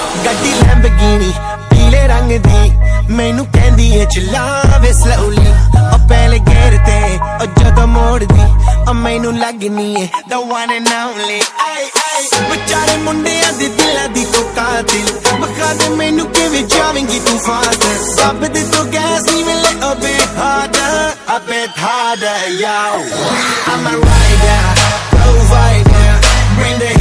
ਗੱਡੀ ਲੈਂਬਗੀਨੀ ਪੀਲੇ ਰੰਗ ਦੀ ਮੈਨੂੰ ਕਹਿੰਦੀ ਏ ਚਲਾਵੇ ਸਲੋਲੀ ਉਹ ਪਹਿਲੇ ਗੇਰ ਤੇ ਉਹ ਜਦੋਂ ਮੋੜਦੀ ਉਹ ਮੈਨੂੰ ਲੱਗਨੀ ਏ the one and only ਵਿਚਾਰੇ ਮੁੰਡਿਆਂ ਦੇ ਦਿਲਾਂ ਦੀ ਤੂੰ ਕਾਤਿਲ ਬਖਾ ਦੇ ਮੈਨੂੰ ਕਿਵੇਂ ਜਾਵੇਂਗੀ ਤੂੰ ਫਾਦਰ ਸਭ ਦੇ ਤੋਂ ਗੈਸ ਨਹੀਂ ਮਿਲੇ a bit harder yo I'm a rider provider bring the